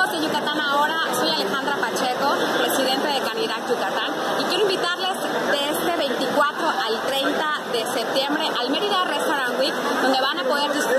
amigos de Yucatán Ahora, soy Alejandra Pacheco, presidente de Canirac Yucatán, y quiero invitarles de este 24 al 30 de septiembre al Mérida Restaurant Week, donde van a poder disfrutar